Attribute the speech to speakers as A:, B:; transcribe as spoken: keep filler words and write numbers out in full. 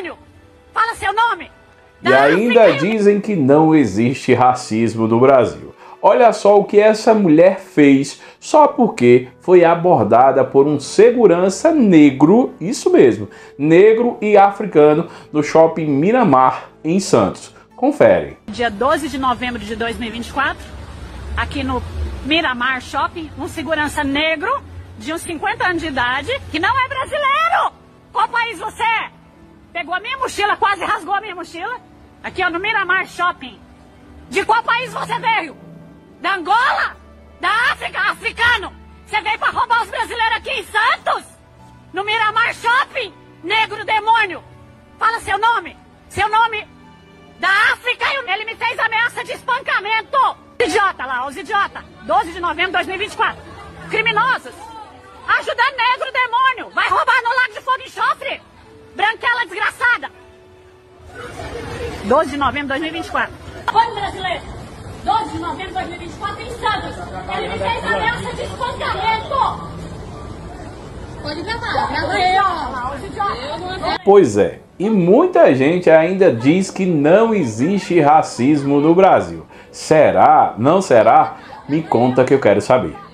A: demônio! Fala seu nome!
B: E ainda dizem que não existe racismo no Brasil. Olha só o que essa mulher fez só porque foi abordada por um segurança negro, isso mesmo, negro e africano, no shopping Miramar, em Santos. Confere.
A: Dia doze de novembro de dois mil e vinte e quatro, aqui no Miramar Shopping, um segurança negro de uns cinquenta anos de idade, que não é brasileiro! Qual país você é? Pegou a minha mochila, quase rasgou a minha mochila. Aqui, ó, no Miramar Shopping. De qual país você veio? Da Angola? Da África? Africano? Você veio pra roubar os brasileiros aqui em Santos? No Miramar Shopping? Negro demônio! Fala seu nome! Seu nome da África! Ele me fez ameaça de espancamento! Idiota lá, os idiotas! doze de novembro de dois mil e vinte e quatro. Criminosos! Ajudando negro demônio! Vai roubar no Lago de Fogo e Enxofre! Branquela desgraçada! doze de novembro de dois mil e vinte e quatro. Vamos, brasileiro! doze de novembro de dois mil e vinte e quatro em Santos. Ele me fez ameaça de espancamento. Pode gravar, grava aí, ó.
B: Pois é, e muita gente ainda diz que não existe racismo no Brasil. Será? Não será? Me conta que eu quero saber.